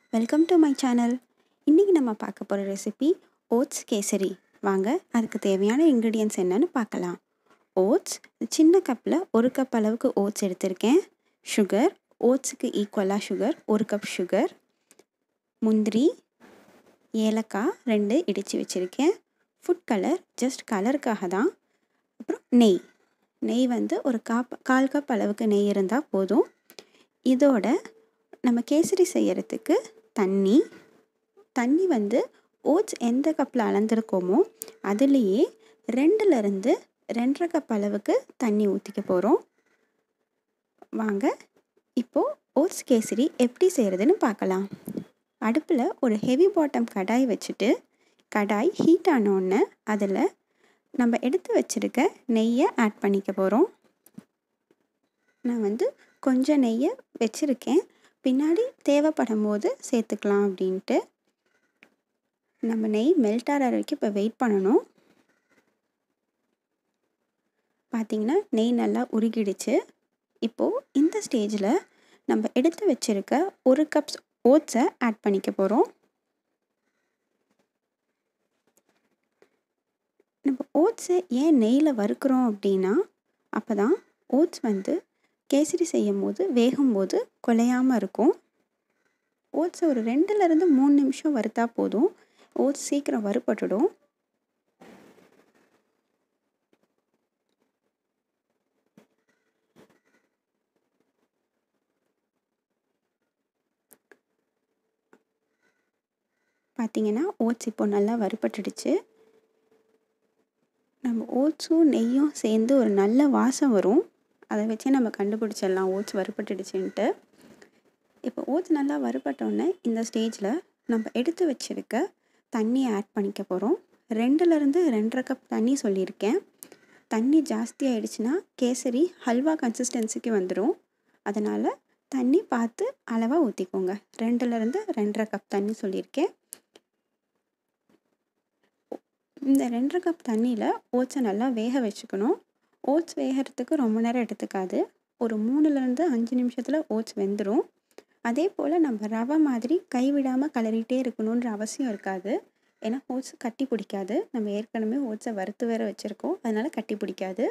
Welcome to my channel. இன்றைக்கி நம்ம பார்க்க போகிற ரெசிபி ஓட்ஸ் கேசரி. வாங்க அதுக்கு தேவையான இன்க்ரீடியன்ட்ஸ் என்னன்னு பார்க்கலாம். ஓட்ஸ் சின்ன கப்பில் 1 கப் அளவுக்கு ஓட்ஸ் எடுத்திருக்கேன். சுகர், ஓட்ஸுக்கு ஈக்குவலாக சுகர் 1 கப் சுகர், முந்திரி, ஏலக்காய் 2 இடித்து வச்சுருக்கேன். ஃபுட் கலர் ஜஸ்ட் கலருக்காக தான். அப்புறம் நெய் வந்து ஒரு 1/4 கப் அளவுக்கு நெய் இருந்தால் போதும். இதோட நம்ம கேசரி செய்கிறதுக்கு தண்ணி வந்து ஓட்ஸ் எந்த கப்பில் அளந்துருக்கோமோ அதுலேயே 2லேருந்து 2.5 கப் அளவுக்கு தண்ணி ஊற்றிக்க போகிறோம். வாங்க இப்போது ஓட்ஸ் கேசரி எப்படி செய்கிறதுன்னு பார்க்கலாம். அடுப்பில் ஒரு ஹெவி பாட்டம் கடாய் வச்சுட்டு, கடாய் ஹீட் ஆனோடனே அதில் நம்ம எடுத்து வச்சுருக்க நெய்யை ஆட் பண்ணிக்க போகிறோம். நான் வந்து கொஞ்சம் நெய்யை வச்சுருக்கேன், பின்னாடி தேவைப்படும் போது சேர்த்துக்கலாம் அப்படின்ட்டு. நம்ம நெய் மெல்ட் ஆகிற வரைக்கும் இப்போ வெயிட் பண்ணணும். பார்த்திங்கன்னா நெய் நல்லா உருகிடுச்சு. இப்போது இந்த ஸ்டேஜில் நம்ம எடுத்து வச்சுருக்க 1 கப் ஓட்ஸை ஆட் பண்ணிக்க போகிறோம். நம்ம ஓட்ஸை ஏன் நெய்யில் வறுக்கிறோம் அப்படின்னா, அப்போ தான் ஓட்ஸ் வந்து கேசரி செய்யும் போது வேகும்போது குலையாமல் இருக்கும். ஓட்ஸை ஒரு 2லேருந்து 3 நிமிஷம் வறுத்தா போதும். ஓட்ஸ் சீக்கிரம் வறுபட்டுடும். பார்த்திங்கன்னா ஓட்ஸ் இப்போ நல்லா வறுபட்டுடுச்சு. நம்ம ஓட்ஸும் நெய்யும் சேர்ந்து ஒரு நல்ல வாசம் வரும். அதை வச்சே நம்ம கண்டுபிடிச்சிடலாம் ஓட்ஸ் வறுபட்டுடுச்சுன்ட்டு. இப்போ ஓட்ஸ் நல்லா வறுபட்டோடனே இந்த ஸ்டேஜில் நம்ம எடுத்து வச்சுருக்க தண்ணியை ஆட் பண்ணிக்க போகிறோம். 2லேருந்து 2.5 கப் தண்ணி சொல்லியிருக்கேன். தண்ணி ஜாஸ்தி ஆகிடுச்சுன்னா கேசரி ஹல்வா கன்சிஸ்டன்சிக்கு வந்துடும். அதனால் தண்ணி பார்த்து அளவாக ஊற்றிக்கோங்க. 2லேருந்து 2.5 கப் தண்ணி சொல்லியிருக்கேன். இந்த 2.5 கப் தண்ணியில் ஓட்ஸை நல்லா வேக வச்சுக்கணும். ஓட்ஸ் வேகிறதுக்கு ரொம்ப நேரம் எடுத்துக்காது. ஒரு 3லேருந்து 5 நிமிஷத்தில் ஓட்ஸ் வெந்துடும். அதே போல் நம்ம ரவை மாதிரி கைவிடாமல் கிளறிட்டே இருக்கணுன்ற அவசியம் இருக்காது. ஏன்னா ஓட்ஸ் கட்டி பிடிக்காது. நம்ம ஏற்கனவே ஓட்ஸை வறுத்து வேற வச்சுருக்கோம், அதனால் கட்டி பிடிக்காது.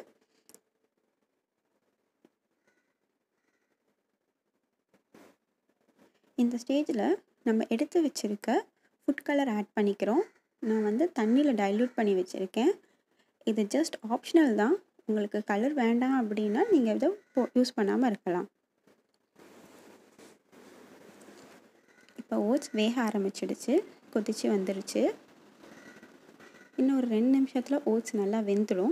இந்த ஸ்டேஜில் நம்ம எடுத்து வச்சுருக்க ஃபுட் கலர் ஆட் பண்ணிக்கிறோம். நான் வந்து தண்ணியில் டைல்யூட் பண்ணி வச்சுருக்கேன். இது ஜஸ்ட் ஆப்ஷனல் தான். உங்களுக்கு கலர் வேண்டாம் அப்படின்னா நீங்கள் இதை யூஸ் பண்ணாமல் இருக்கலாம். இப்போ ஓட்ஸ் வேக ஆரம்பிச்சிடுச்சு, கொதிச்சு வந்துடுச்சு. இன்னும் ஒரு 2 நிமிஷத்தில் ஓட்ஸ் நல்லா வெந்துடும்.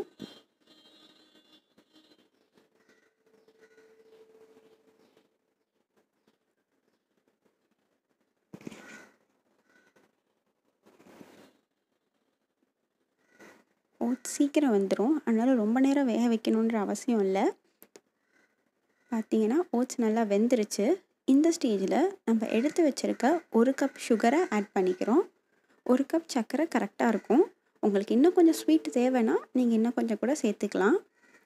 ஓட்ஸ் சீக்கிரம் வந்துடும், அதனால் ரொம்ப நேரம் வேக வைக்கணுன்ற அவசியம் இல்லை. பார்த்திங்கன்னா ஓட்ஸ் நல்லா வெந்துருச்சு. இந்த ஸ்டேஜில் நம்ம எடுத்து வச்சுருக்க 1 கப் சுகரை ஆட் பண்ணிக்கிறோம். 1 கப் சர்க்கரை கரெக்டாக இருக்கும். உங்களுக்கு இன்னும் கொஞ்சம் ஸ்வீட் தேவைன்னா நீங்கள் இன்னும் கொஞ்சம் கூட சேர்த்துக்கலாம்.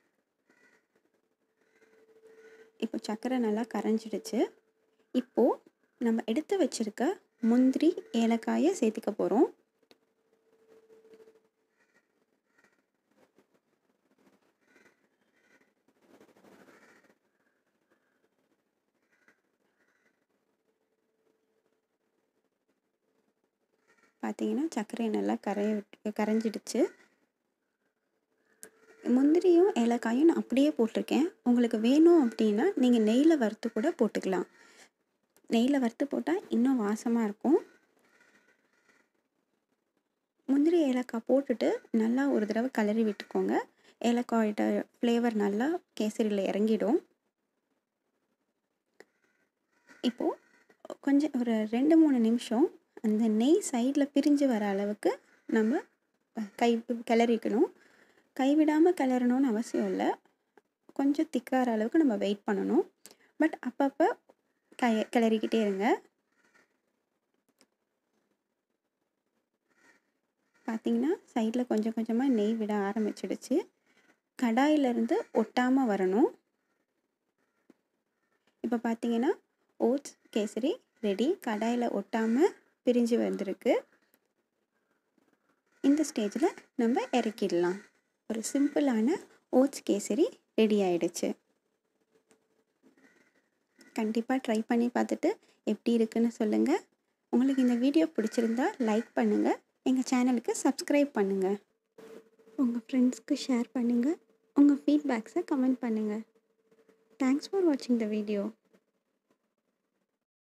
இப்போ சர்க்கரை நல்லா கரைஞ்சிடுச்சு. இப்போது நம்ம எடுத்து வச்சுருக்க முந்திரி, ஏலக்காயை சேர்த்துக்க போகிறோம். பார்த்திங்கன்னா சர்க்கரை நல்லா கரைஞ்சிடுச்சு. முந்திரியும் ஏலக்காயும் நான் அப்படியே போட்டிருக்கேன். உங்களுக்கு வேணும் அப்படின்னா நீங்கள் நெய்யில் வறுத்து கூட போட்டுக்கலாம். நெய்யில் வறுத்து போட்டால் இன்னும் வாசமாக இருக்கும். முந்திரி ஏலக்காய் போட்டுட்டு நல்லா ஒரு தடவை கிளறி விட்டுக்கோங்க. ஏலக்காயோட ஃப்ளேவர் நல்லா கேசரியில் இறங்கிடும். இப்போது கொஞ்சம் ஒரு 2-3 நிமிஷம் அந்த நெய் சைடில் பிரிஞ்சு வர அளவுக்கு நம்ம கிளறிக்கணும். கைவிடாமல் கிளறணும்னு அவசியம் இல்லை. கொஞ்சம் திக்காகிற அளவுக்கு நம்ம வெயிட் பண்ணணும். பட் அப்பப்போ கிளறிக்கிட்டே இருங்க. பார்த்திங்கன்னா சைடில் கொஞ்சம் கொஞ்சமாக நெய் விட ஆரம்பிச்சிடுச்சு. கடாயிலேருந்து ஒட்டாமல் வரணும். இப்போ பார்த்திங்கன்னா ஓட்ஸ் கேசரி ரெடி. கடாயில் ஒட்டாமல் பிரிஞ்சு வந்திருக்கு. இந்த ஸ்டேஜில் நம்ம இறக்கிடலாம். ஒரு சிம்பிளான ஓட்ஸ் கேசரி ரெடி ஆயிடுச்சு. கண்டிப்பாக ட்ரை பண்ணி பார்த்துட்டு எப்படி இருக்குன்னு சொல்லுங்கள். உங்களுக்கு இந்த வீடியோ பிடிச்சிருந்தா லைக் பண்ணுங்கள். எங்கள் சேனலுக்கு சப்ஸ்கிரைப் பண்ணுங்கள். உங்கள் ஃப்ரெண்ட்ஸ்க்கு ஷேர் பண்ணுங்கள். உங்கள் ஃபீட்பேக்ஸை கமெண்ட் பண்ணுங்கள். தேங்க்ஸ் ஃபார் வாட்சிங் த வீடியோ.